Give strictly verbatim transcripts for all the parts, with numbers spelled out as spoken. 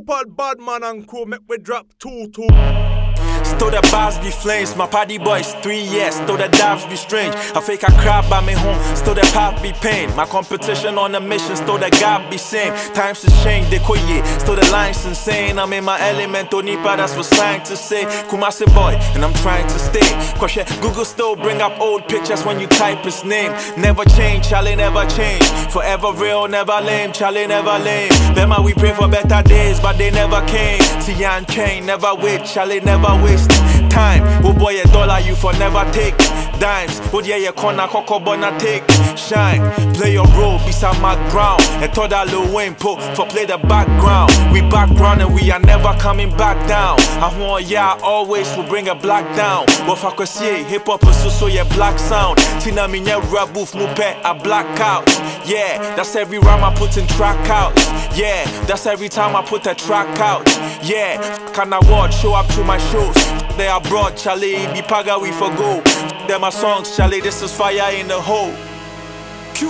up all bad man and crew, make we drop two two. Still the bars be flames, my party boys three years. Still the dabs be strange, I fake a crab by me home. Still the path be pain, my competition on a mission. Still the gap be same, times to change, they koye. Still the lines insane, I'm in my element. Onipa, that's what slang to say. Kumodzi boy, and I'm trying to stay. Cause yeah, Google still bring up old pictures when you type his name. Never change, Charlie never change. Forever real, never lame, Charlie never lame. Bema we pray for better days, but they never came. Esianyo never wait, Charlie never waste time. Oh boy, a dollar you for never take dimes. Oh yeah, your corner coco bona take shine. Play your role, be some mad ground. And thought that Lil Wayne put for play the background. We background and we are never coming back down. I want yeah, always will bring a black down. But if I could see hip hop is so so yeah black sound. Tina minya rap booth mupe a black out. Yeah, that's every rhyme I put in track out. Yeah, that's every time I put a track out. Yeah, can I watch show up to my shows? They are broad, Charlie, be paga we for go. They're my songs, Charlie, this is fire in the hole. Q.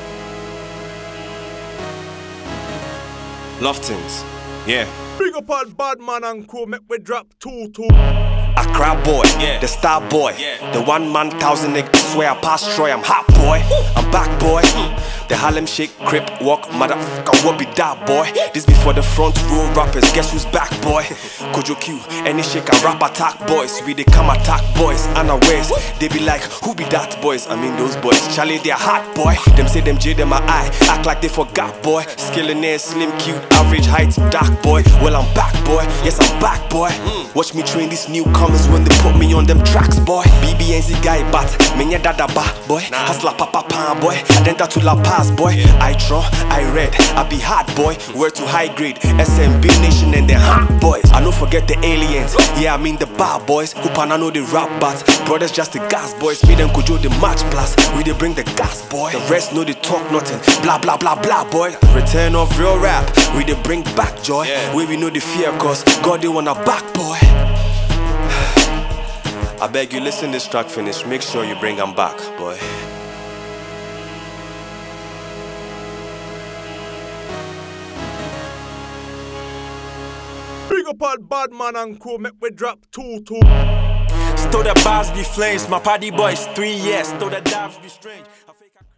Loftons, yeah. Big up all bad man and crew, make we drop two two. A crab boy, yeah. The star boy, yeah. The one man thousand niggas swear I pass Troy. I'm hot boy, I'm back boy. The Harlem Shake, Crip, walk, motherfucker, what be that boy? This before the front row rappers, guess who's back boy? Kojo Q, any shake a rap attack boys. We they come attack boys, unawares. They be like, who be that boys? I mean those boys, Charlie they are hot boy. Them say them J them my eye, act like they forgot boy. Skillionaire, slim, cute, average height, dark boy. Well I'm back boy, yes I'm back boy. Watch me train these newcomers when they put me on them tracks boy. B B N Z guy bat, menya dada ba boy. Hasla papa pan boy, adenta to la pass boy. I draw, I read, I be hard boy. Word to high grade, S M B nation and the hot boys. I don't forget the aliens, yeah I mean the bar boys. Who pana know the rap bats, brothers just the gas boys. Me them kojo the match plus, we they bring the gas boy. The rest know they talk nothing, blah blah blah blah boy. Return of real rap, we they bring back joy. Yeah. Where we know the fear cause God they wanna back boy. I beg you listen this track finish, make sure you bring them back boy. Big up all bad man and crew, make we drop two two. Still the bars be flames, my party boys three years. Still the dabs be strange. I fake a